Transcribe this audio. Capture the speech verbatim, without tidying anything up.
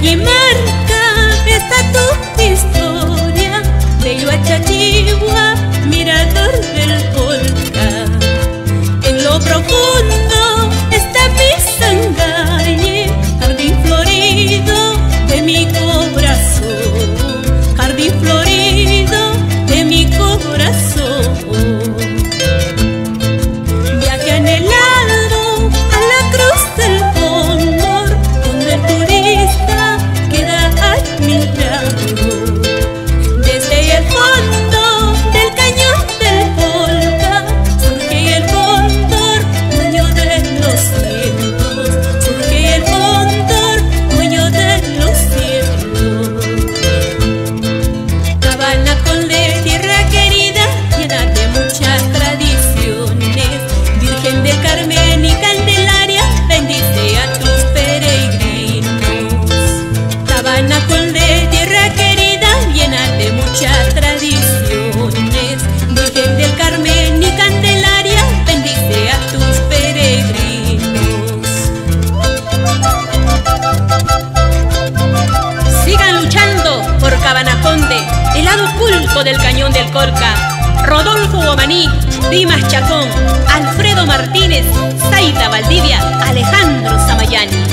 allí marca está tu historia, de Huachachihua, mirador del Colca. En lo profundo está mi Sangalle, jardín florido de mi corazón, jardín florido de mi corazón. Viaje anhelado a la Cruz del Cóndor, donde el turista queda admirado. Desde el fondo del cañón del Colca surge el cóndor, dueño de los cielos, surge el cóndor, dueño de los cielos. Cabanacol de tierra querida, llena de muchas tradiciones, Virgen del Carmen y Candelaria, bendice a tus peregrinos. Cabanacol de tierra querida, llena de muchas tradiciones, Virgen del Carmen y Candelaria, bendice a tus peregrinos. Sigan luchando por Cabanaconde, el lado oculto del cañón del Colca. Rodolfo Guamaní, Dimas Chacón, Alfredo Martínez, Zaida Valdivia, Alejandro Zamayani.